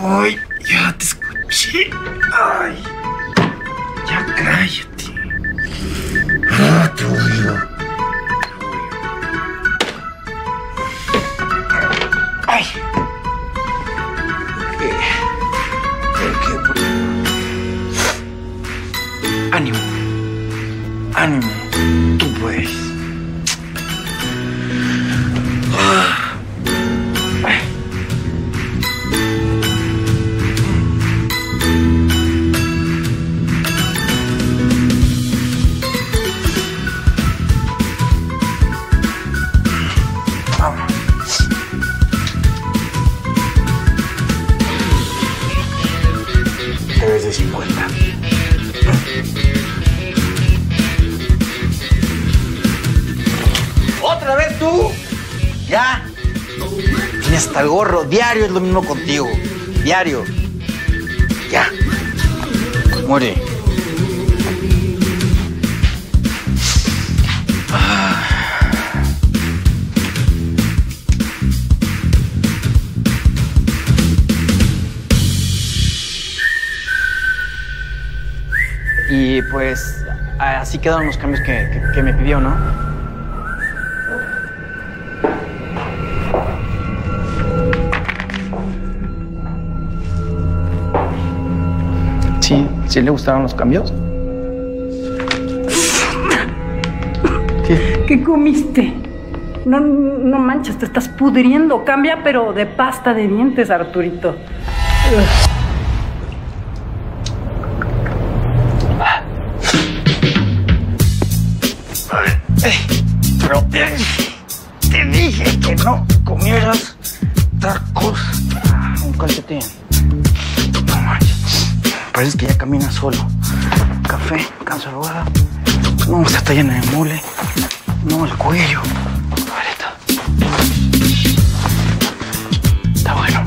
Ay, ya te escuché. Ay, ya cállate. Ah, te odio. Ay. Ánimo. Ánimo. Tú puedes. Te ves de 50. ¿Otra vez tú? Ya. Tienes hasta el gorro. Diario es lo mismo contigo. Diario. Ya. Muere. Y pues así quedaron los cambios que me pidió, ¿no? Sí, ¿sí le gustaron los cambios? ¿Qué comiste? No manches, te estás pudriendo. Cambia, pero de pasta de dientes, Arturito. Pero te dije que no comieras tacos. Un calcetín. No manches. Parece que ya camina solo. Café, cancelada. No, está llena de mole. No, el cuello. Está bueno.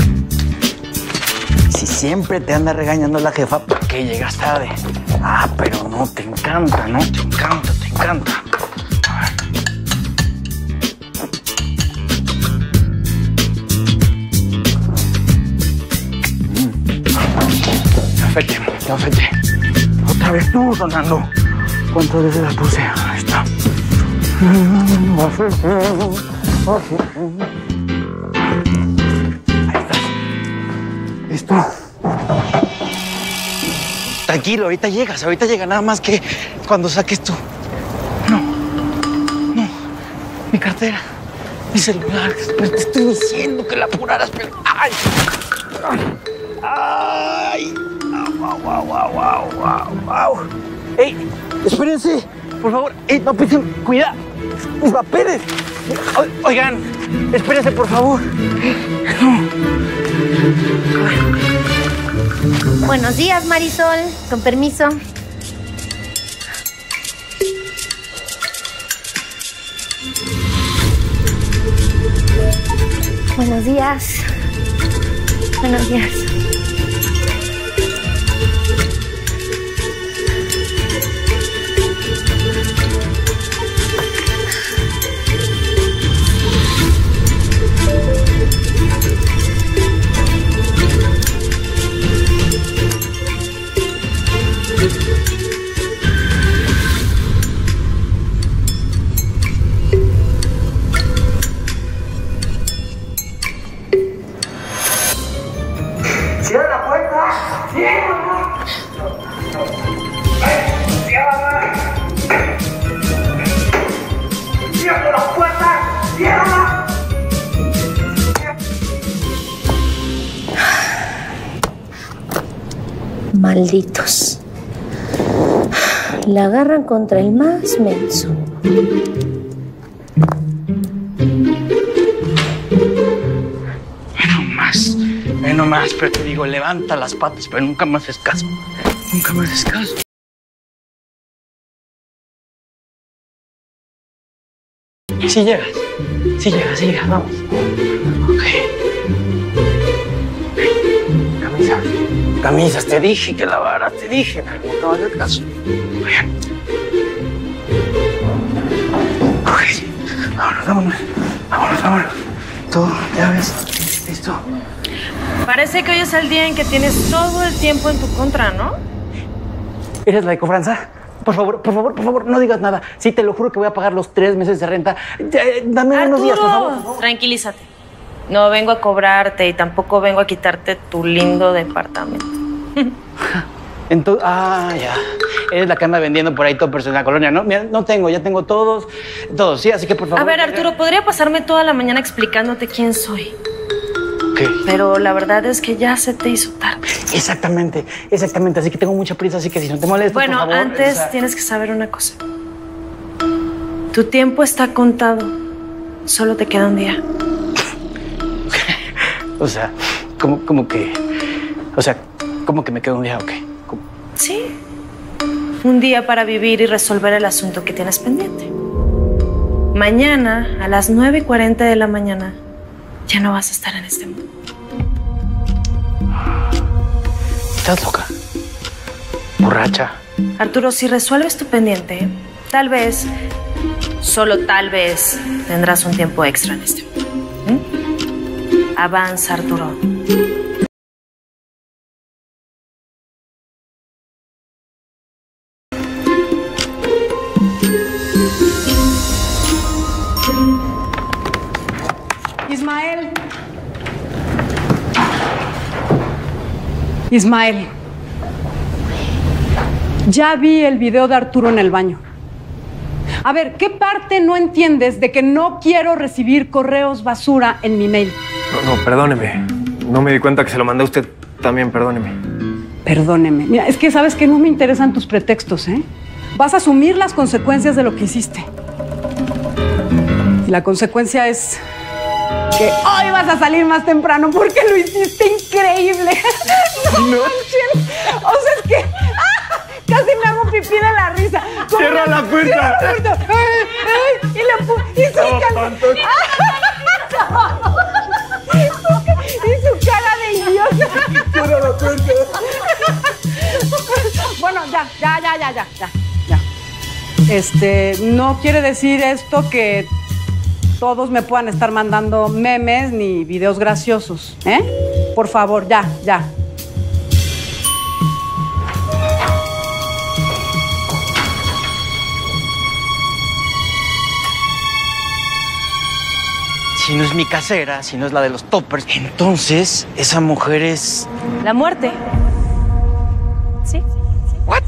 Si siempre te anda regañando la jefa, ¿por qué llegas tarde? Ah, pero no, te encanta, ¿no? Te encanta, te encanta. Cafete. Otra vez tú, sonando. ¿Cuántas veces la puse? Ahí está. Ahí está. ¿Listo? Tranquilo, ahorita llega, nada más que cuando saques tú. No, mi cartera, mi celular. Pues te estoy diciendo que la apuraras, pero... ¡Ay! ¡Ay! ¡Wow! ¡Ey! ¡Espérense! Por favor, no pisen, cuidado. ¡Mis papeles! Oigan, espérense, por favor. No. Buenos días, Marisol. Con permiso. Buenos días. Buenos días. ¡Cierra la puerta! ¡Cierra! ¡Cierra! ¡Cierra la puerta! ¡Cierra! Malditos. La agarran contra el más menso. Ve nomás, pero te digo, levanta las patas, pero nunca me haces caso. Nunca me haces caso. Sí llegas, vamos. Ok. Camisas, te dije que lavaras, te dije, pero nunca me haces caso. Bien. Ok. Vámonos. Todo, ya ves. Listo. Parece que hoy es el día en que tienes todo el tiempo en tu contra, ¿no? ¿Eres la de cobranza? Por favor, no digas nada. Sí, te lo juro que voy a pagar los 3 meses de renta. Dame unos días, por favor. Tranquilízate. No vengo a cobrarte y tampoco vengo a quitarte tu lindo departamento. Entonces, ya. Eres la que anda vendiendo por ahí toppers en la colonia, ¿no? Mira, no tengo, ya tengo todos, sí, así que por favor. A ver, Arturo, podría pasarme toda la mañana explicándote quién soy. ¿Qué? Pero la verdad es que ya se te hizo tarde. Exactamente. Así que tengo mucha prisa, así que si no te molestas, bueno, por favor. antes tienes que saber una cosa. Tu tiempo está contado. Solo te queda un día. O sea, ¿cómo que me quedo un día o qué? ¿Cómo? Sí. Un día para vivir y resolver el asunto que tienes pendiente. Mañana, a las 9:40 de la mañana, ya no vas a estar en este mundo. ¿Estás loca? ¿Borracha? Arturo, si resuelves tu pendiente, tal vez, solo tal vez, tendrás un tiempo extra en este mundo. Avanza, Arturo. Ismael, ya vi el video de Arturo en el baño. A ver, ¿qué parte no entiendes de que no quiero recibir correos basura en mi mail? No, perdóneme. No me di cuenta que se lo mandé a usted también, perdóneme. Perdóneme. Mira, es que sabes que no me interesan tus pretextos, ¿eh? Vas a asumir las consecuencias de lo que hiciste. Y la consecuencia es que hoy vas a salir más temprano porque lo hiciste increíble. No manches. O sea, es que casi me hago pipí de la risa. ¡Cierra la puerta! ¡Cierra la puerta! Y su cara de idiota. ¡Cierra la puerta! Bueno, ya. No quiere decir esto que todos me puedan estar mandando memes ni videos graciosos, ¿eh? Por favor, ya. Si no es mi casera, si no es la de los toppers, entonces esa mujer es... La muerte. ¿Sí? ¿What?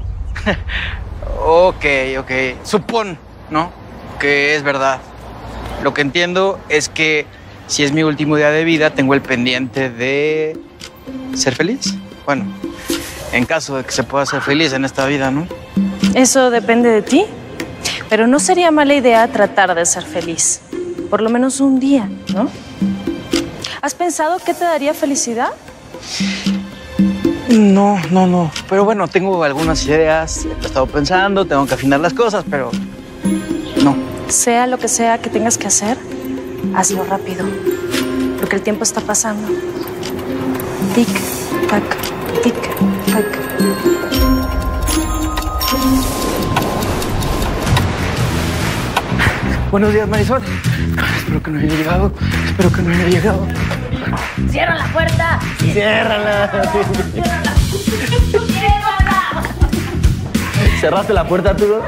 Ok. Supón, ¿no? Que es verdad. Lo que entiendo es que si es mi último día de vida, tengo el pendiente de ser feliz. Bueno, en caso de que se pueda ser feliz en esta vida, ¿no? Eso depende de ti. Pero no sería mala idea tratar de ser feliz. Por lo menos un día, ¿no? ¿Has pensado qué te daría felicidad? No. Pero bueno, tengo algunas ideas. Lo he estado pensando, tengo que afinar las cosas, pero no. Sea lo que sea que tengas que hacer, hazlo rápido. Porque el tiempo está pasando. Tic, tac, tic, tac. Buenos días, Marisol. Espero que no haya llegado. ¡Cierra la puerta! ¡Ciérrala! ¿Cerraste la puerta, Arturo?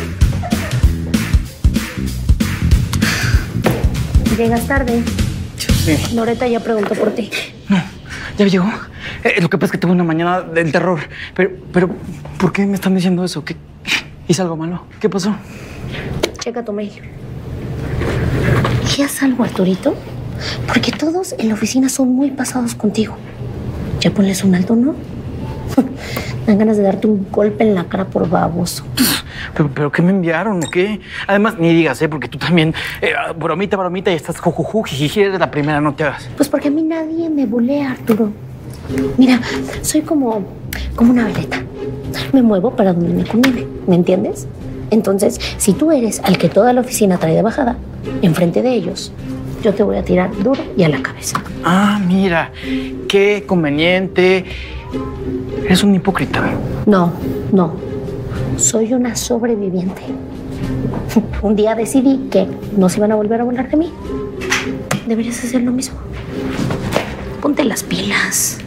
Llegas tarde. Sí. Loreta ya preguntó por ti. No, ¿ya llegó? Lo que pasa es que tuve una mañana del terror. Pero, ¿por qué me están diciendo eso? ¿Qué? ¿Hice algo malo? ¿Qué pasó? Checa tu mail. ¿Qué haz algo, Arturito? Porque todos en la oficina son muy pasados contigo. Ya ponles un alto, ¿no? Dan ganas de darte un golpe en la cara por baboso. ¿Pero qué me enviaron o qué? Además, ni digas, porque tú también, bromita, y estás jujuju, jijiji, eres la primera, no te hagas. Pues porque a mí nadie me bulea, Arturo. Mira, soy como una veleta. Me muevo para donde me conviene, ¿me entiendes? Entonces, si tú eres al que toda la oficina trae de bajada, enfrente de ellos, yo te voy a tirar duro y a la cabeza. Ah, mira, qué conveniente. Eres un hipócrita. No. Soy una sobreviviente. Un día decidí que no se iban a volver a burlar de mí. Deberías hacer lo mismo. ponte las pilas.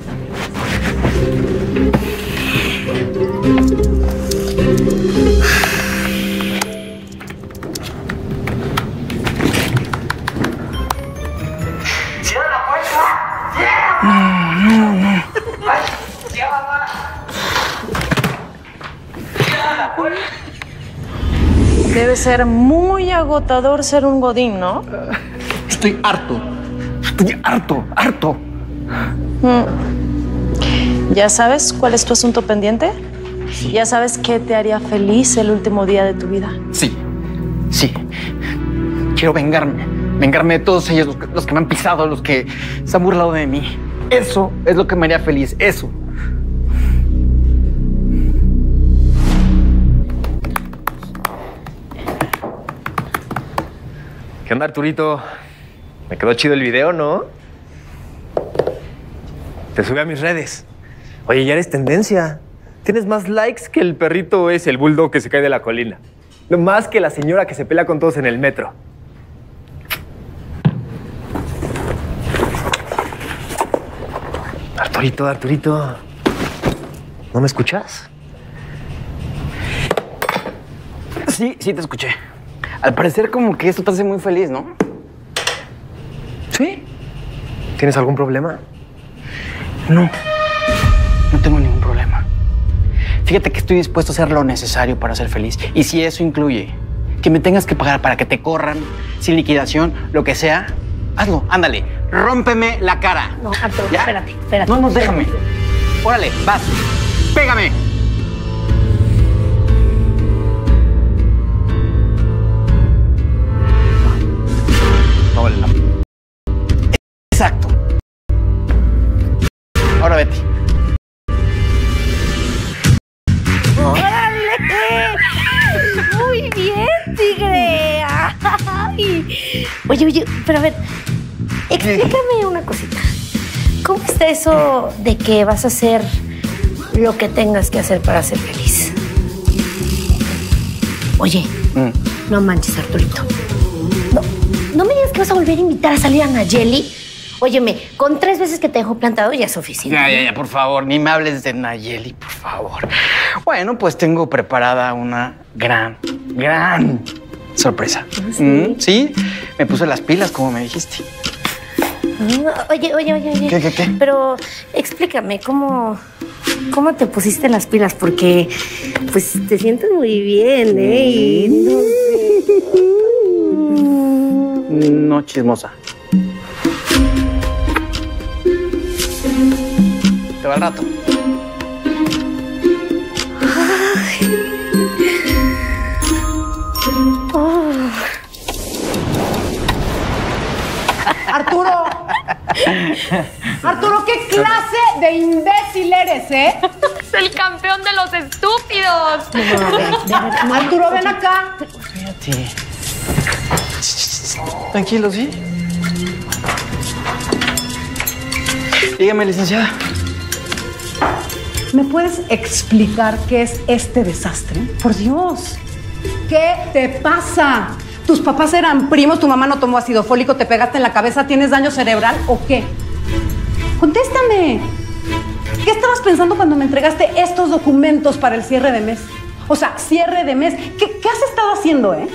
Debe ser muy agotador ser un godín, ¿no? Estoy harto. Estoy harto. ¿Ya sabes cuál es tu asunto pendiente? ¿Ya sabes qué te haría feliz el último día de tu vida? Sí. Quiero vengarme. Vengarme de todos ellos, los que me han pisado, los que se han burlado de mí. Eso es lo que me haría feliz, eso. ¿Qué onda, Arturito? Me quedó chido el video, ¿no? Te subí a mis redes. Oye, ya eres tendencia. Tienes más likes que el perrito el bulldog que se cae de la colina. No más que la señora que se pelea con todos en el metro. Arturito. ¿No me escuchas? Sí, te escuché. Al parecer como que esto te hace muy feliz, ¿no? ¿Sí? ¿Tienes algún problema? No tengo ningún problema. Fíjate que estoy dispuesto a hacer lo necesario para ser feliz. Y si eso incluye que me tengas que pagar para que te corran, sin liquidación, lo que sea, hazlo, ándale, rómpeme la cara. No, Arturo, ¿Ya? espérate. No, déjame. Órale, vas, pégame. No vale la pena. Exacto. Ahora vete. ¡Órale! Muy bien, tigre. Ay. Oye, pero a ver, explícame una cosita. ¿Cómo está eso de que vas a hacer lo que tengas que hacer para ser feliz? Oye, no manches, Arturito. No me digas que vas a volver a invitar a salir a Nayeli. Óyeme, con 3 veces que te dejo plantado ya es suficiente. Ya, por favor, ni me hables de Nayeli, por favor. Bueno, pues tengo preparada una gran sorpresa. ¿Sí? Sí, me puse las pilas, como me dijiste. Oye. ¿Qué? Pero explícame, ¿cómo te pusiste las pilas? Porque, pues, te sientes muy bien, ¿eh? Y no sé. No, chismosa. Te va al rato. Arturo, ¿qué clase de imbécil eres, eh? Es el campeón de los estúpidos. No, Arturo, ven acá. Fíjate. Tranquilo, ¿sí? Dígame, licenciada. ¿Me puedes explicar qué es este desastre? Por Dios, ¿qué te pasa? ¿Tus papás eran primos? ¿Tu mamá no tomó ácido fólico? ¿Te pegaste en la cabeza? ¿Tienes daño cerebral o qué? Contéstame. ¿Qué estabas pensando cuando me entregaste estos documentos para el cierre de mes? O sea, cierre de mes. ¿Qué has estado haciendo, eh?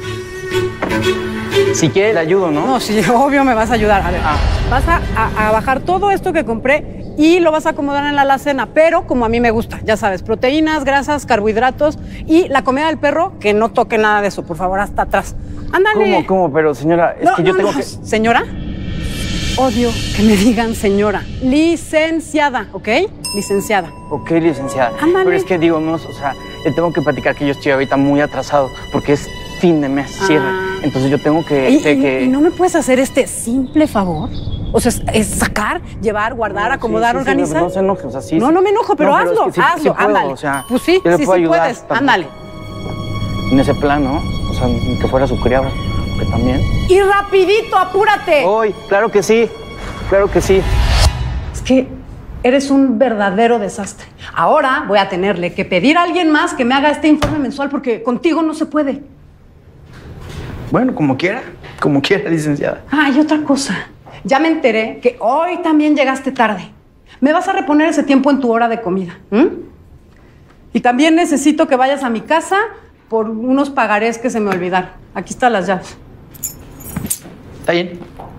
Si quiere, le ayudo, ¿no? No, sí, obvio me vas a ayudar. A ver, vas a bajar todo esto que compré y lo vas a acomodar en la alacena, pero como a mí me gusta, ya sabes, proteínas, grasas, carbohidratos y la comida del perro, que no toque nada de eso, por favor, hasta atrás. Ándale. ¿Cómo? Pero, señora, es que yo tengo que... ¿Señora? Odio que me digan señora. Licenciada, ¿ok? Licenciada. Ok, licenciada. Ándale. Pero es que digo, no, o sea, le tengo que platicar que yo estoy ahorita muy atrasado porque es fin de mes, cierre. Entonces yo tengo que... ¿Y no me puedes hacer este simple favor? O sea, es sacar, llevar, guardar, acomodar, organizar. No se enoje, o sea, sí. No me enojo, pero hazlo, es que hazlo, sí puedo, ándale. O sea, pues sí, yo le puedo ayudar, puedes, tampoco. ándale. En ese plan, ¿no? O sea, ni que fuera su criado, que también. Y rapidito, apúrate. Hoy, claro que sí, claro que sí. Es que eres un verdadero desastre. Ahora voy a tenerle que pedir a alguien más que me haga este informe mensual porque contigo no se puede. Bueno, como quiera, licenciada. Ah, y otra cosa. ya me enteré que hoy también llegaste tarde. Me vas a reponer ese tiempo en tu hora de comida. Y también necesito que vayas a mi casa por unos pagarés que se me olvidaron. Aquí están las llaves. Está bien.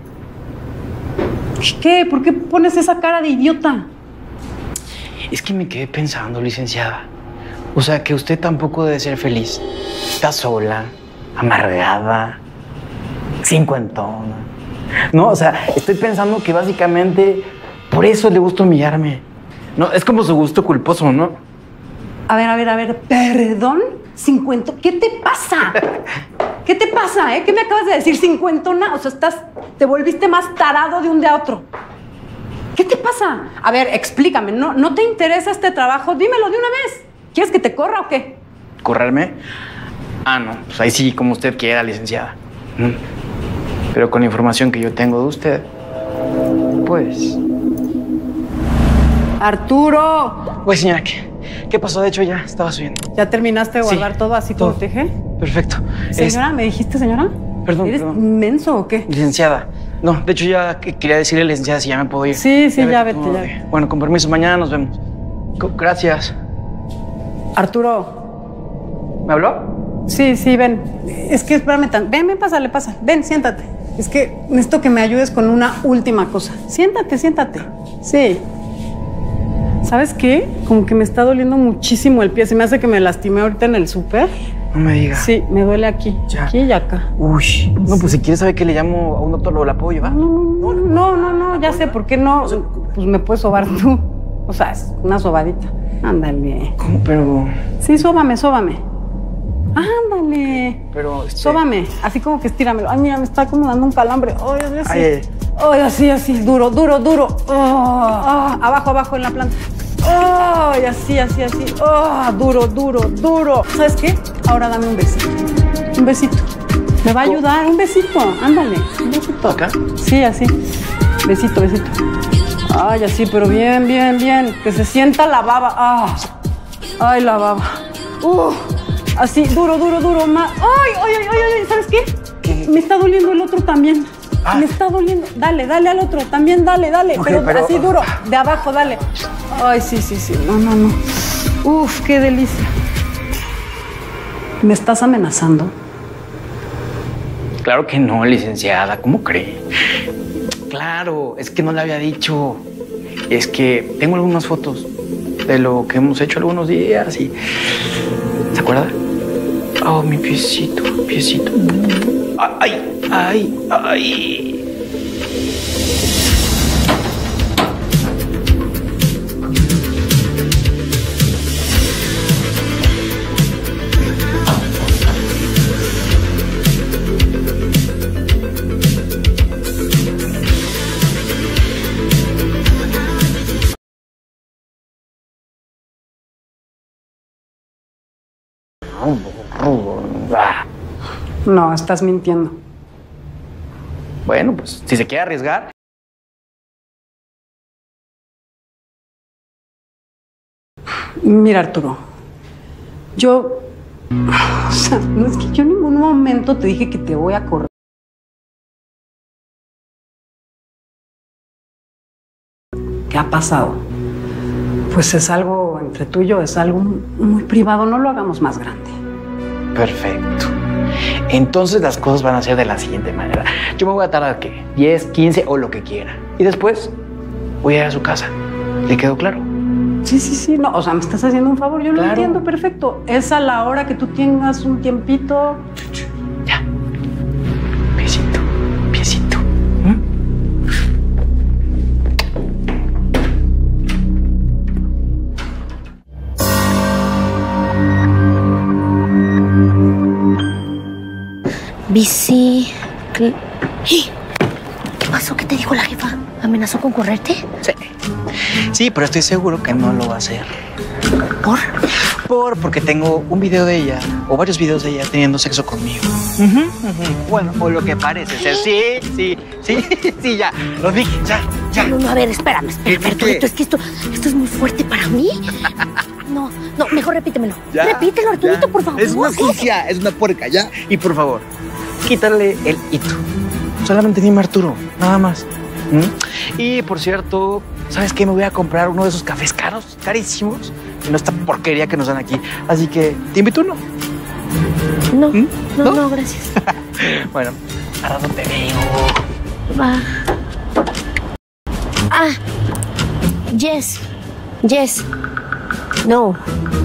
¿Qué? ¿Por qué pones esa cara de idiota? Es que me quedé pensando, licenciada. O sea, que usted tampoco debe ser feliz. Está sola, amargada, cincuentona. No, o sea, estoy pensando que básicamente por eso le gusta humillarme. No, es como su gusto culposo, ¿no? A ver, ¿perdón? ¿50? ¿Qué te pasa? ¿Qué te pasa, ¿Qué me acabas de decir? ¿Cincuentona? O sea, te volviste más tarado de un día a otro. ¿Qué te pasa? A ver, explícame. ¿No te interesa este trabajo? Dímelo de una vez. ¿Quieres que te corra o qué? ¿Correrme? Ah, no. Pues ahí sí, como usted quiera, licenciada. Pero con la información que yo tengo de usted, pues... ¡Arturo! Oye, señora, ¿qué pasó? De hecho, ya estaba subiendo. ¿Ya terminaste de guardar todo así como te dije? Perfecto. Señora, ¿me dijiste señora? Perdón, ¿Eres perdón. inmenso o qué? Licenciada. No, de hecho ya quería decirle, licenciada, si ya me puedo ir. Sí, ya vete, ya. Bueno, con permiso, mañana nos vemos. Gracias. Arturo. ¿Me habló? Sí, ven. Es que espérame Ven, pásale. Ven, siéntate. Es que necesito que me ayudes con una última cosa. Siéntate. Sí. ¿Sabes qué? Como que me está doliendo muchísimo el pie. Se me hace que me lastimé ahorita en el súper. No me digas. Sí, me duele aquí. Ya. Aquí y acá. Uy. No, pues si quieres saber que le llamo a un doctor, ¿la puedo llevar? No, ya sé. ¿Por qué no? Pues me puedes sobar tú. O sea, es una sobadita. Ándale. ¿Cómo? Pero... Sí, sóbame. Ándale. Pero... Sóbame. Así como que estíramelo. Ay, mira, me está como dando un calambre. Ay. Así. Duro. Abajo en la planta. Ay, así. Duro. ¿Sabes qué? Ahora dame un besito. Me va a ayudar. Un besito. Ándale. Un besito. ¿Acá? Sí, así. Besito. Ay, así, pero bien. Que se sienta la baba. Ay, la baba. Así, duro. Más. Ay, ¿sabes qué? ¿Qué? Me está doliendo el otro también. Me está doliendo. Dale al otro. También dale. Okay, pero así duro. De abajo, dale. Ay, sí. No. Uf, qué delicia. ¿Me estás amenazando? Claro que no, licenciada. ¿Cómo cree? Claro, es que no le había dicho. Es que tengo algunas fotos de lo que hemos hecho algunos días y... ¿Se acuerda? Oh, mi piecito. Ay. No, estás mintiendo. Bueno, pues si se quiere arriesgar. Mira, Arturo, yo... O sea, no es que yo en ningún momento te dije que te voy a correr. ¿Qué ha pasado? Pues es algo entre tú y yo, es algo muy privado, no lo hagamos más grande. Perfecto. Entonces las cosas van a ser de la siguiente manera. Yo me voy a tardar, ¿qué? 10, 15 o lo que quiera. Y después voy a ir a su casa. ¿Le quedó claro? Sí. No, o sea, me estás haciendo un favor. Yo lo entiendo perfecto. Es a la hora que tú tengas un tiempito. Ya. Piecito. Bici... ¿Qué pasó? ¿Qué te dijo la jefa? ¿Amenazó con correrte? Sí, pero estoy seguro que no lo va a hacer. ¿Por? Porque tengo un video de ella, o varios videos de ella teniendo sexo conmigo. Bueno, o lo que parece ser. Sí, ya. Lo dije, ya. No, a ver, espérame, Arturito. Es que esto es muy fuerte para mí. No, mejor repítemelo. Ya, Repítelo, Arturito, por favor. Es una sucia, es una puerca, ya. Y por favor, quítale el hito. Solamente dime Arturo, nada más. Y por cierto, ¿sabes qué? Me voy a comprar uno de esos cafés caros, carísimos, y no esta porquería que nos dan aquí. Así que, ¿te invito uno? No, gracias. Bueno, ahora no te veo. Va. Ah, yes. No.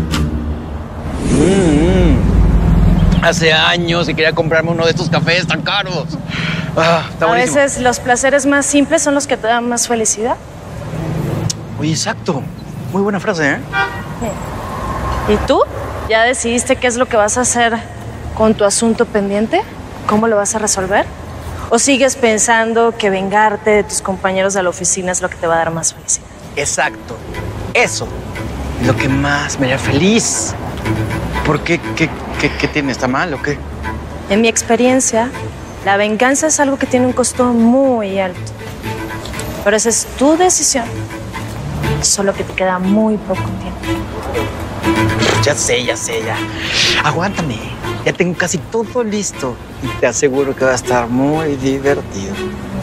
Hace años que quería comprarme uno de estos cafés tan caros. Está A buenísimo. veces los placeres más simples son los que te dan más felicidad. Oye, exacto. Muy buena frase, ¿eh? ¿Y tú? ¿Ya decidiste qué es lo que vas a hacer con tu asunto pendiente? ¿Cómo lo vas a resolver? ¿O sigues pensando que vengarte de tus compañeros de la oficina es lo que te va a dar más felicidad? Exacto. Eso es lo que más me haría feliz. ¿Por qué? ¿Qué tiene? ¿Está mal o qué? En mi experiencia, la venganza es algo que tiene un costo muy alto. Pero esa es tu decisión. Solo que te queda muy poco tiempo. Ya sé. Aguántame. Ya tengo casi todo listo. Y te aseguro que va a estar muy divertido.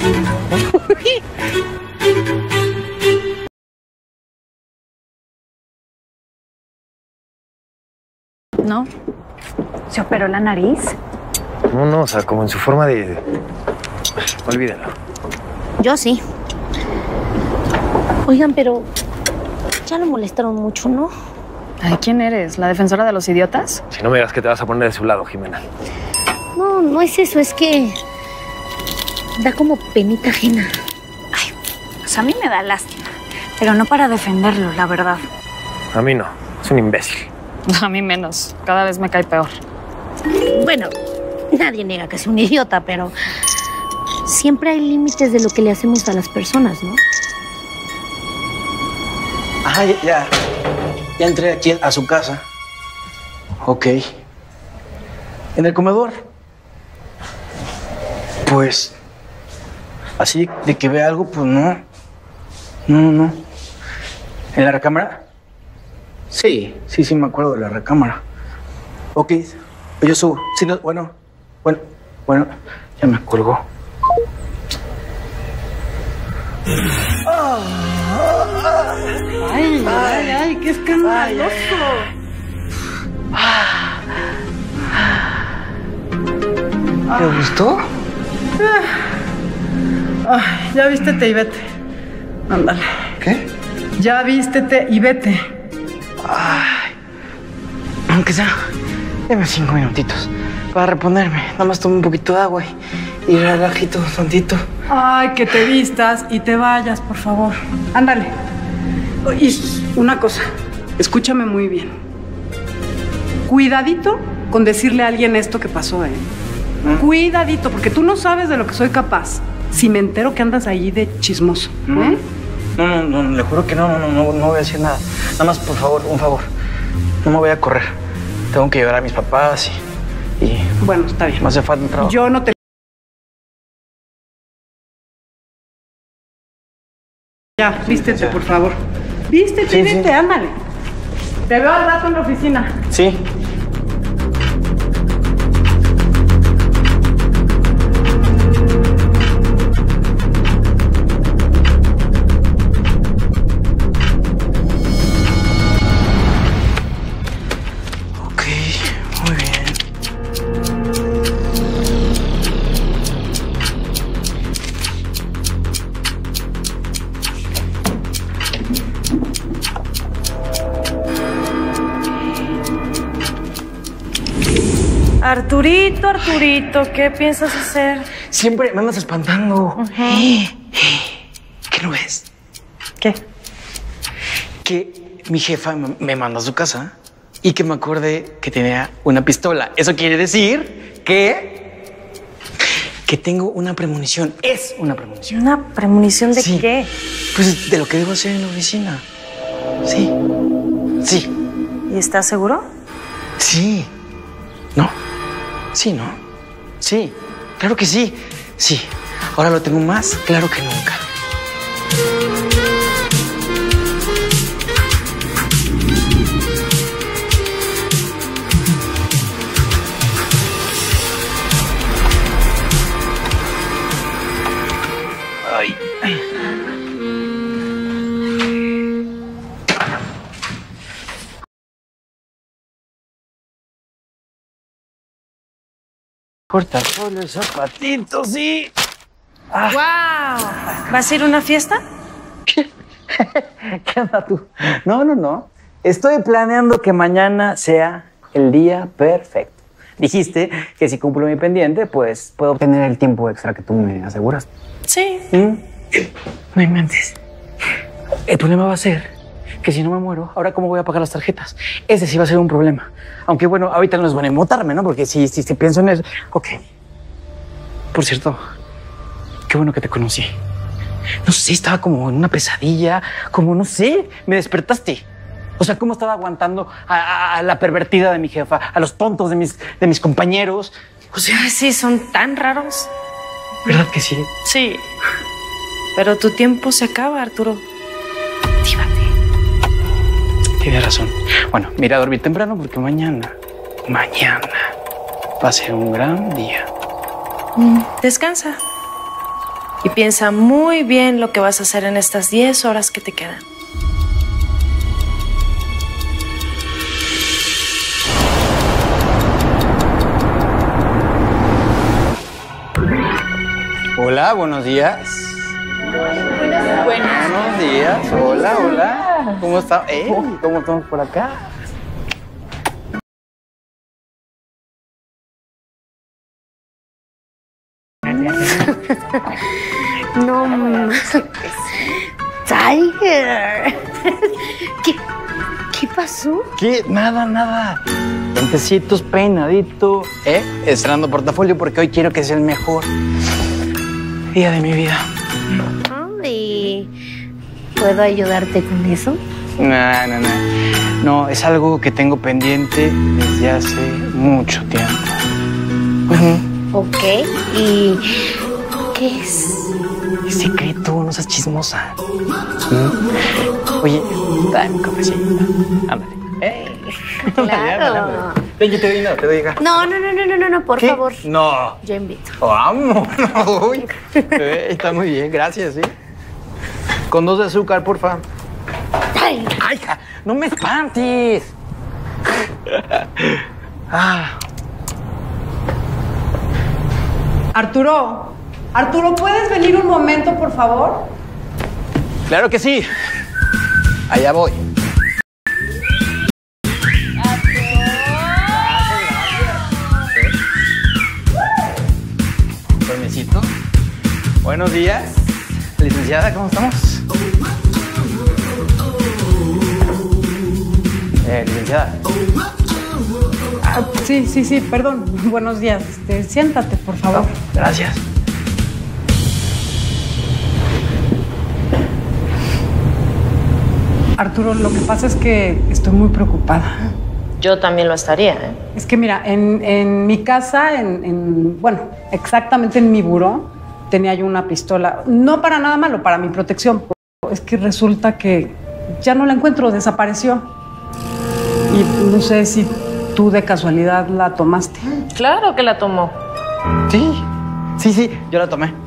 ¿No? ¿Se operó la nariz? No, o sea, como en su forma de... Olvídalo. Yo sí. Oigan, pero ya lo molestaron mucho, ¿no? Ay, ¿quién eres? ¿La defensora de los idiotas? Si no me digas que te vas a poner de su lado, Jimena. No es eso, es que da como penita ajena. Ay, pues a mí me da lástima, pero no para defenderlo, la verdad. A mí no. Es un imbécil. A mí menos. Cada vez me cae peor. Bueno, nadie niega que es un idiota, pero siempre hay límites de lo que le hacemos a las personas, ¿no? Ajá, ya entré aquí a su casa. Ok. ¿En el comedor? Pues, así de que vea algo, pues no. No. ¿En la recámara? Sí, me acuerdo de la recámara. Ok, yo subo. Sí, no, bueno, ya me colgó. Ay, qué escandaloso. ¿Te gustó? Ay, ya vístete y vete. Ándale. ¿Qué? Ya vístete y vete. Ay, aunque sea, deme 5 minutitos para reponerme. Nada más tomo un poquito de agua y relajito tantito. Ay, que te vistas y te vayas, por favor. Ándale. Y una cosa, escúchame muy bien. Cuidadito con decirle a alguien esto que pasó, ¿eh? Cuidadito, porque tú no sabes de lo que soy capaz. Si me entero que andas ahí de chismoso, ¿eh? No, le juro que no voy a decir nada. Nada más, por favor, un favor. No me voy a correr. Tengo que llevar a mis papás y Bueno, está bien. me hace falta un trabajo. Yo no te... Ya, vístete, por favor. Vístete y Sí. vete, ándale. Te veo al rato en la oficina. Sí. Ok, muy bien. Arturito, ¿qué piensas hacer? Siempre me andas espantando. ¿Qué no ves? ¿Qué? Que mi jefa me mandó a su casa y que me acordé que tenía una pistola. Eso quiere decir que tengo una premonición. Es una premonición. ¿Una premonición de Sí. qué? Pues de lo que debo hacer en la oficina. Sí. ¿Y estás seguro? Sí. ¿No? Sí, ¿no? Sí. Claro que sí. Sí. Ahora lo tengo más claro que nunca. Ay. Corta solo el zapatito, sí. ¡Wow! ¿Vas a ir a una fiesta? ¿Qué onda tú? No. Estoy planeando que mañana sea el día perfecto. Dijiste que si cumplo mi pendiente, pues puedo obtener el tiempo extra que tú me aseguras. Sí. No inventes. El problema va a ser que si no me muero, ahora cómo voy a pagar las tarjetas. Ese sí va a ser un problema. Aunque bueno, ahorita no es bueno embotarme, ¿no? Porque si pienso en eso... Ok. Por cierto, qué bueno que te conocí. No sé, estaba como en una pesadilla, como no sé, me despertaste. O sea, cómo estaba aguantando a la pervertida de mi jefa, a los tontos de mis compañeros. O sea, Sí, son tan raros. ¿verdad que sí? Sí. Pero tu tiempo se acaba, Arturo. Actívate. Tienes razón. Bueno, mira a dormir temprano porque mañana va a ser un gran día. Descansa. Y piensa muy bien lo que vas a hacer en estas 10 horas que te quedan. Hola, buenos días. Buenos días. Hola. ¿Cómo está? ¿Cómo estamos por acá? No, Tiger. ¿Qué pasó? ¿Qué? Nada. Lentecitos, peinadito, estrenando portafolio porque hoy quiero que sea el mejor día de mi vida. Ay, ¿puedo ayudarte con eso? No, es algo que tengo pendiente desde hace mucho tiempo. Ok, ¿y qué es? Es secreto, no seas chismosa. Oye, dame un cafecito. Ándale. Claro. Ven, yo te doy acá. No, por ¿Qué? favor. No. Yo invito. Vamos. Uy. Está muy bien, gracias, sí. Con 2 de azúcar, porfa. Ay, ¡Ay, no me espantes! Arturo, ¿puedes venir un momento, por favor? Claro que sí. Allá voy. Permisito. Buenos días. Licenciada, ¿cómo estamos? Licenciada. Sí, perdón. Buenos días. Siéntate, por favor. Gracias. Arturo, lo que pasa es que estoy muy preocupada. Yo también lo estaría, ¿eh? Es que mira, en mi casa, bueno, exactamente en mi buró, tenía yo una pistola. No para nada malo, para mi protección. Es que resulta que ya no la encuentro, desapareció. Y no sé si tú de casualidad la tomaste. Claro que la tomó. Sí, yo la tomé.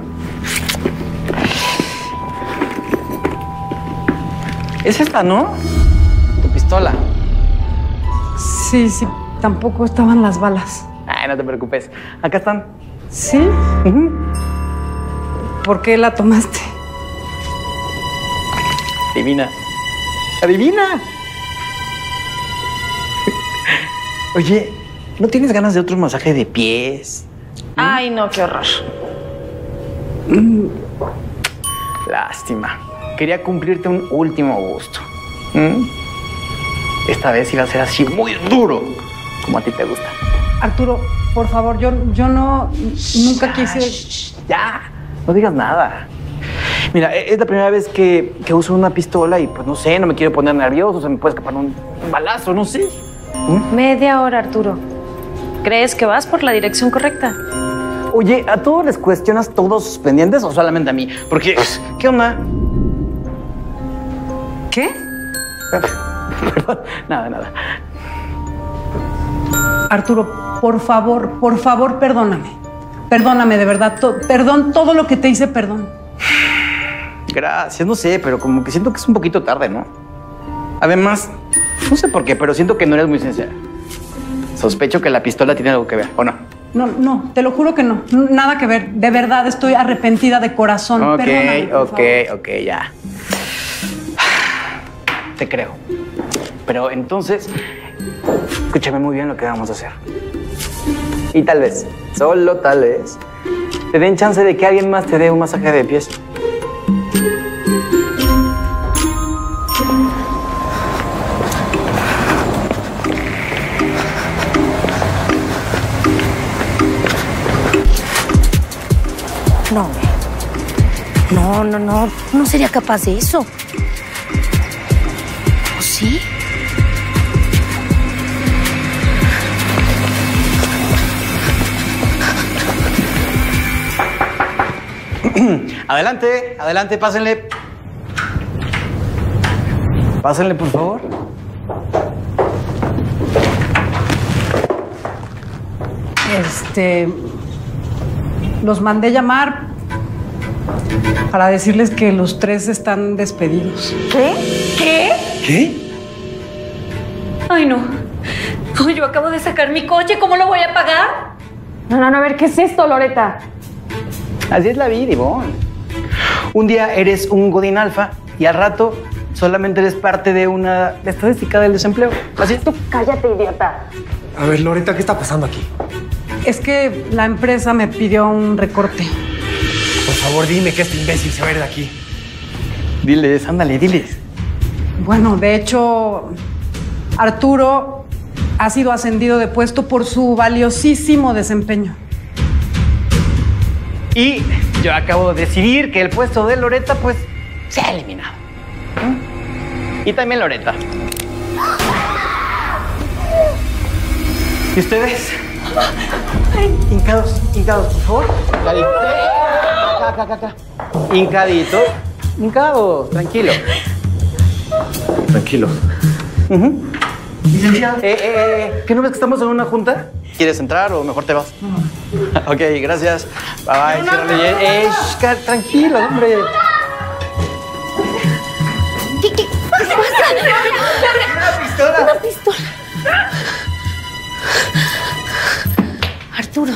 Es esta, ¿no? Tu pistola. Sí, tampoco estaban las balas. Ay, no te preocupes. Acá están. ¿Sí? ¿Por qué la tomaste? Adivina. Oye, ¿no tienes ganas de otro masaje de pies? Ay, no, qué horror. Lástima. Quería cumplirte un último gusto. Esta vez iba a ser así muy duro, como a ti te gusta. Arturo, por favor, yo nunca quise... Ya, no digas nada. Mira, es la primera vez que uso una pistola y pues no sé, no me quiero poner nervioso, se me puede escapar un balazo, no sé. Media hora, Arturo. ¿Crees que vas por la dirección correcta? Oye, ¿a todos les cuestionas todos sus pendientes o solamente a mí? Porque, ¿qué onda? ¿Qué? Perdón, nada. Arturo, por favor, perdóname. Perdóname, de verdad. Perdón todo lo que te hice, perdón. Gracias, no sé, pero como que siento que es un poquito tarde, ¿no? Además, no sé por qué, pero siento que no eres muy sincera. Sospecho que la pistola tiene algo que ver, ¿o no? No, te lo juro que no. Nada que ver. De verdad, estoy arrepentida de corazón. Ok, Perdóname, por favor. ok, ya. Te creo. Pero entonces, escúchame muy bien lo que vamos a hacer. Y tal vez, solo tal vez, te den chance de que alguien más te dé un masaje de pies. No sería capaz de eso. ¿O sí? Adelante, pásenle. Pásenle, por favor. Los mandé llamar para decirles que los 3 están despedidos. ¿Qué? Ay, no. No, yo acabo de sacar mi coche. ¿Cómo lo voy a pagar? No, a ver, ¿qué es esto, Loreta? Así es la vida, Ivonne. Un día eres un godín alfa y al rato solamente eres parte de una estadística del desempleo. Así es. Cállate, idiota. A ver, Loreta, ¿qué está pasando aquí? Es que la empresa me pidió un recorte. Por favor, dime que este imbécil se va a ir de aquí. Diles, ándale, diles. Bueno, de hecho, Arturo ha sido ascendido de puesto por su valiosísimo desempeño. Y yo acabo de decidir que el puesto de Loreta, pues, se ha eliminado. Y también Loreta. ¿Y ustedes? Hincados, por favor. Acá. Hincadito. Hincados, tranquilo. Tranquilo. Licenciado. ¿Qué no ves que estamos en una junta? ¿Quieres entrar o mejor te vas? Ok, gracias. Bye, ciérrale. Tranquilo, hombre. ¿Qué pasa? Una pistola. Arturo.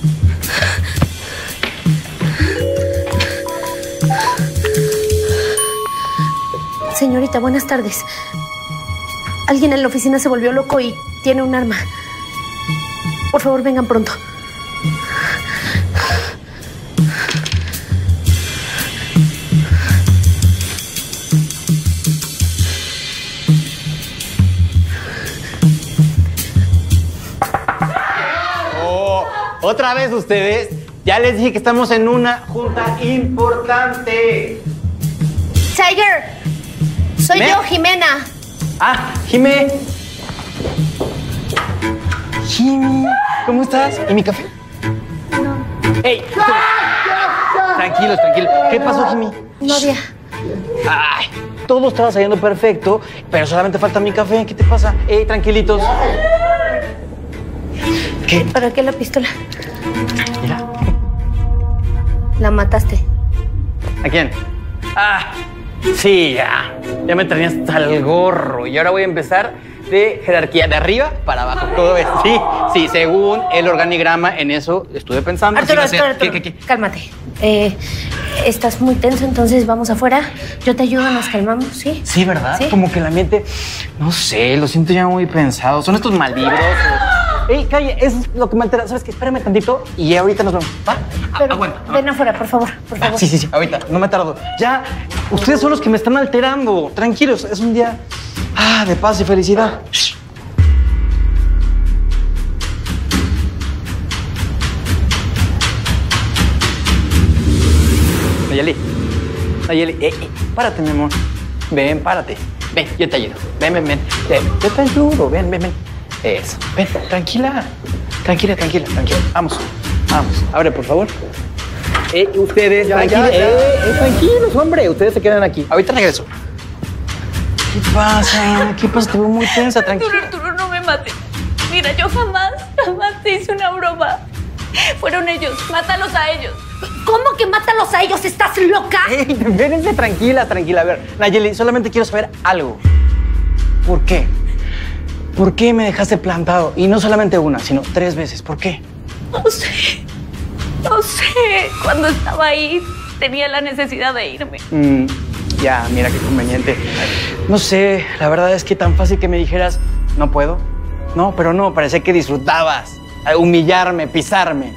Señorita, buenas tardes. Alguien en la oficina se volvió loco y tiene un arma. Por favor, vengan pronto. Otra vez ustedes. Ya les dije que estamos en una junta importante. Tiger, soy yo, Jimena. Ah, Jimé. ¿Cómo estás? ¿Y mi café? No. ¡Ey! Tranquilos. ¿Qué pasó, Jimmy? Novia. Ay, todo estaba saliendo perfecto, pero solamente falta mi café. ¿Qué te pasa? ¡Ey, tranquilitos! ¿Qué? ¿Para qué la pistola? Mira. La mataste. ¿A quién? Ah, sí, ya. Ya me tenías hasta el gorro. Y ahora voy a empezar de jerarquía de arriba para abajo. ¿Cómo ves? Sí, según el organigrama, en eso estuve pensando. Arturo, Arturo. ¿Qué? Cálmate. Estás muy tenso, entonces vamos afuera. Yo te ayudo, nos calmamos, ¿sí? Sí, ¿verdad? ¿Sí? Como que el ambiente, no sé, lo siento ya muy pensado. Son estos malvibros. ¡Ey, calle! Eso es lo que me altera. ¿Sabes qué? Espérame tantito y ahorita nos vemos. ¿Va? Pero Aguanta. ven afuera, por favor. Sí, ahorita. No me tardo. Ya, ustedes son los que me están alterando. Tranquilos, es un día de paz y felicidad. Nayeli, párate, mi amor. Ven, párate. Ven, yo te ayudo. Ven. Yo te ayudo. Ven. Eso. Ven, tranquila. Vamos. Abre, por favor. Ustedes, tranquilos, hombre. Ustedes se quedan aquí. Ahorita regreso. ¿Qué pasa? Te veo muy tensa, tranquila. Arturo, no me mates. Mira, yo jamás te hice una broma. Fueron ellos. Mátalos a ellos. ¿Cómo que mátalos a ellos? ¿Estás loca? Espérense, tranquila. A ver, Nayeli, solamente quiero saber algo. ¿Por qué? ¿Por qué me dejaste plantado? Y no solamente una, sino 3 veces. ¿Por qué? No sé. No sé. Cuando estaba ahí, tenía la necesidad de irme. Ya, mira qué conveniente. No sé, la verdad es que tan fácil que me dijeras, no puedo. No, pero no, parecía que disfrutabas. Humillarme, pisarme.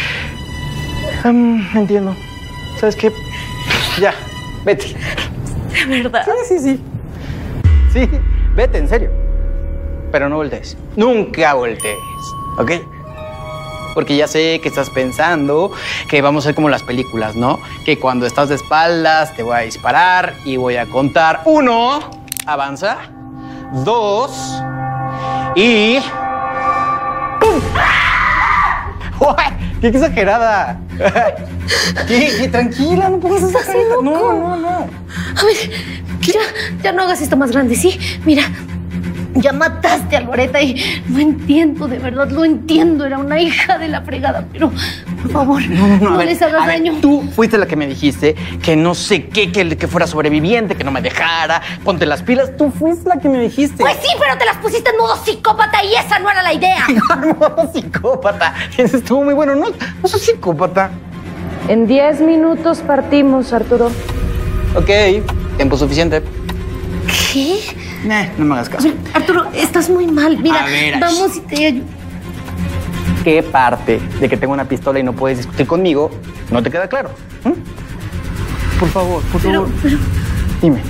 Entiendo. ¿Sabes qué? Ya, vete. ¿De verdad? Sí. Sí, vete, en serio. Pero no voltees. Nunca voltees, ¿ok? Porque ya sé que estás pensando que vamos a ser como las películas, ¿no? Que cuando estás de espaldas te voy a disparar y voy a contar 1, avanza, 2 y... ¡pum! ¡Uy! ¡Qué exagerada! ¿Qué? Tranquila, no pongas esa carita. No. A ver, ya no hagas esto más grande, ¿sí? Mira, ya mataste a Loreta y no entiendo, de verdad, lo entiendo. Era una hija de la fregada, pero por favor, no les hagas daño. Tú fuiste la que me dijiste que no sé qué, que fuera sobreviviente, que no me dejara, ponte las pilas. Tú fuiste la que me dijiste. Pues sí, pero te las pusiste en modo psicópata y esa no era la idea. No, psicópata. Eso estuvo muy bueno. No soy psicópata. En 10 minutos partimos, Arturo. Ok, tiempo suficiente. ¿Qué? No me hagas caso. Arturo, estás muy mal. Mira, A ver, vamos y te ayudo. ¿Qué parte de que tengo una pistola y no puedes discutir conmigo no te queda claro? Por favor, Pero... Dime,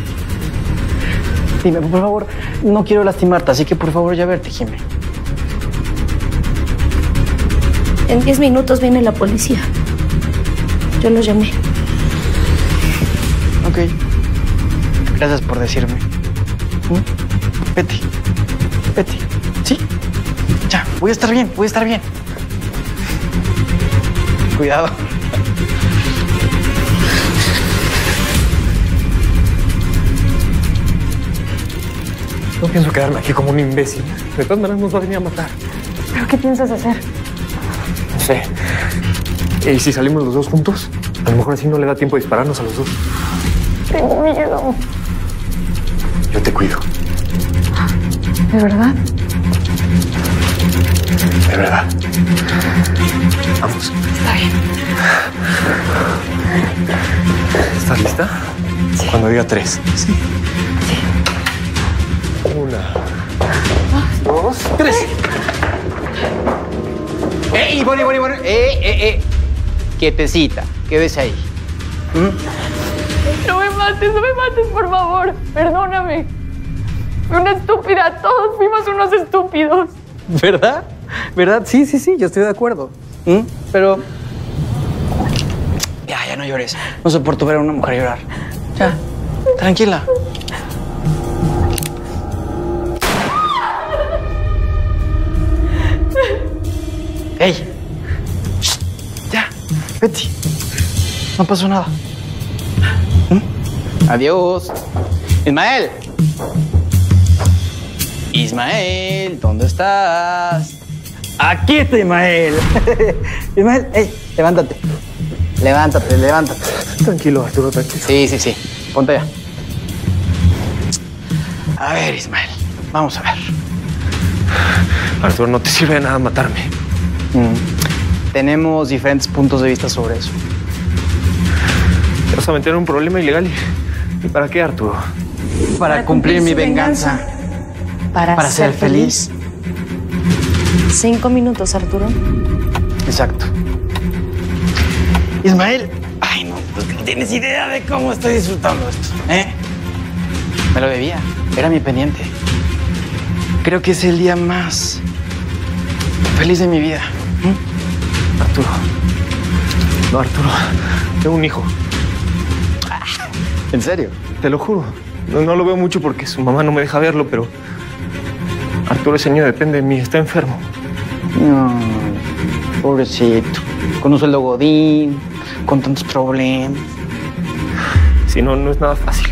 por favor. No quiero lastimarte, así que por favor ya verte, Jimé. En 10 minutos viene la policía. Yo los llamé. Ok. Gracias por decirme. Vete. ¿Sí? Ya, voy a estar bien. Cuidado. No pienso quedarme aquí como un imbécil. De todas maneras nos va a venir a matar. ¿Pero qué piensas hacer? No sé. ¿Y si salimos los dos juntos? A lo mejor así no le da tiempo de dispararnos a los dos. Tengo miedo. Yo te cuido. ¿De verdad? De verdad. Vamos. Está bien. ¿Estás lista? Sí. Cuando diga 3. Sí. 1, 2, 3. ¡Ey, Bonnie! Quietecita, quédese ahí. No me mates, por favor. Perdóname. Fui una estúpida. Todos fuimos unos estúpidos. ¿Verdad? Sí, yo estoy de acuerdo. Pero... Ya no llores. No soporto ver a una mujer llorar. Ya, tranquila. ¡Ey! Ya, vete. No pasó nada. Adiós. Ismael, ¿dónde estás? Aquí está Ismael. Ismael, levántate. Levántate. Tranquilo, Arturo, tranquilo. Sí. Ponte allá. A ver, Ismael, vamos a ver. Arturo, no te sirve de nada matarme. Tenemos diferentes puntos de vista sobre eso. Te vas a meter en un problema ilegal. ¿Y para qué, Arturo? Para cumplir mi venganza. Para ser feliz. 5 minutos, Arturo. Exacto. Ismael, ay, no tienes idea de cómo estoy disfrutando esto, ¿eh? Me lo debía, era mi pendiente. Creo que es el día más feliz de mi vida. Arturo. No, Arturo. Tengo un hijo. ¿En serio? Te lo juro. No lo veo mucho porque su mamá no me deja verlo, pero... Arturo, ese niño depende de mí. Está enfermo. No, pobrecito. Con un sueldo godín, con tantos problemas. Si no, no es nada fácil.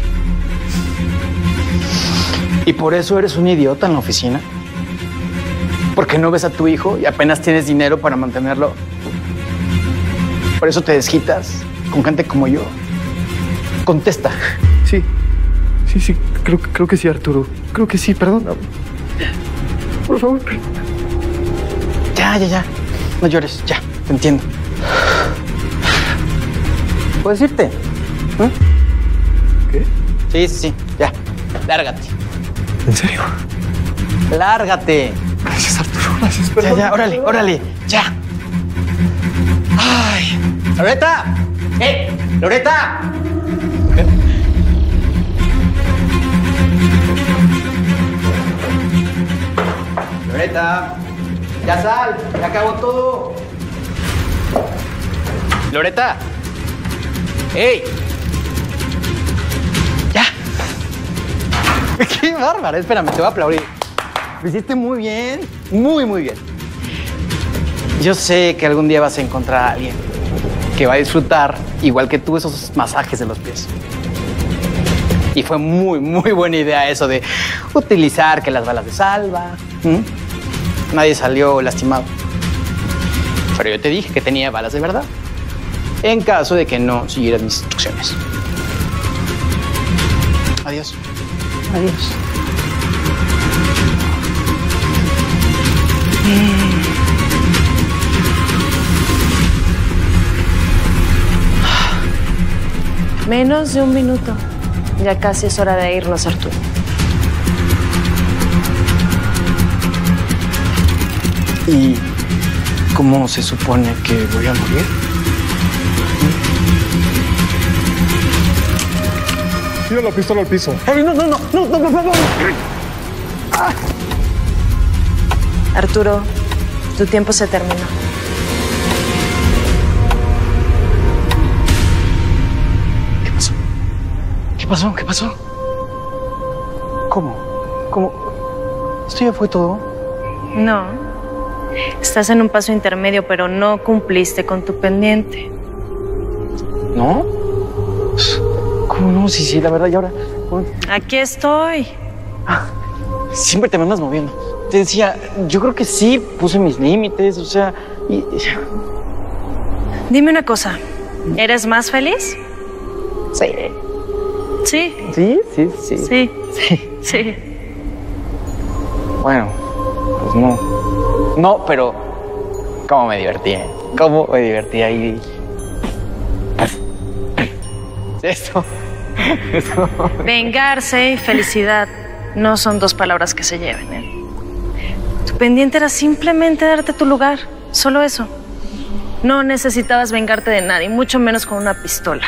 ¿Y por eso eres un idiota en la oficina? ¿Porque no ves a tu hijo y apenas tienes dinero para mantenerlo? ¿Por eso te desquitas con gente como yo? Contesta. Sí. Creo que sí, Arturo. Creo que sí, perdona. Por favor. Ya. No llores, ya, te entiendo. ¿Puedes irte? ¿Eh? ¿Qué? Sí, ya. Lárgate. ¿En serio? Lárgate. Gracias, Arturo. Gracias, perdón. Ya, órale, ya. ¡Ay! ¡Loreta! ¡Loreta! Loreta, ya sal, ya acabó todo. Loreta. ¡Ey! ¡Ya! ¡Qué bárbara! Espérame, te voy a aplaudir. Lo hiciste muy bien, muy bien. Yo sé que algún día vas a encontrar a alguien que va a disfrutar, igual que tú, esos masajes de los pies. Y fue muy buena idea eso de utilizar que las balas de salva. Nadie salió lastimado. Pero yo te dije que tenía balas de verdad, en caso de que no siguieras mis instrucciones. Adiós. Adiós. Menos de un minuto. Ya casi es hora de irnos, Arturo. ¿Y cómo se supone que voy a morir? Tira la pistola al piso. No. Arturo, tu tiempo se terminó. ¿Qué pasó? ¿Cómo? ¿Esto ya fue todo? No. Estás en un paso intermedio, pero no cumpliste con tu pendiente. ¿No? ¿Cómo no? Sí, la verdad, y ahora... Aquí estoy. Siempre te me andas moviendo. Te decía, yo creo que sí puse mis límites, o sea... Dime una cosa. ¿Eres más feliz? Sí. Sí. Sí. Sí. Bueno, pues no. No, pero... ¿Cómo me divertí? ¿Cómo me divertí ahí? Eso. Vengarse y felicidad no son dos palabras que se lleven, ¿eh? Tu pendiente era simplemente darte tu lugar. Solo eso. No necesitabas vengarte de nadie, mucho menos con una pistola.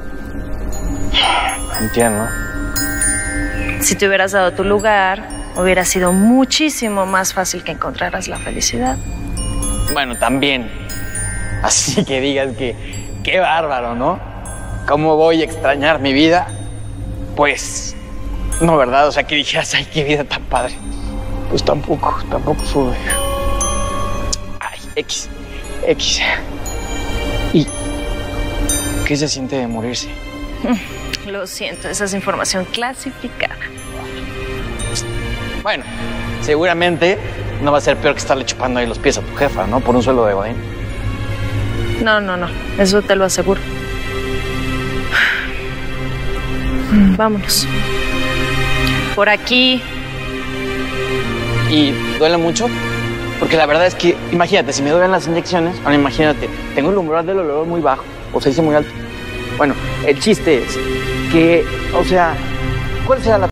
Entiendo. Si te hubieras dado tu lugar, hubiera sido muchísimo más fácil que encontraras la felicidad. Bueno, también. Así que digas que qué bárbaro, ¿no? ¿Cómo voy a extrañar mi vida? Pues, no, ¿verdad? O sea, que dijeras, ay, qué vida tan padre. Pues tampoco fue. Ay, X. ¿Y qué se siente de morirse? Lo siento, esa es información clasificada. Bueno, seguramente no va a ser peor que estarle chupando ahí los pies a tu jefa, ¿no? Por un sueldo de godín. No, eso te lo aseguro. Vámonos. Por aquí. ¿Y duele mucho? Porque la verdad es que, imagínate, si me duelen las inyecciones, ahora imagínate, tengo el umbral del dolor muy bajo, o se dice muy alto. Bueno, el chiste es que, o sea, ¿cuál será la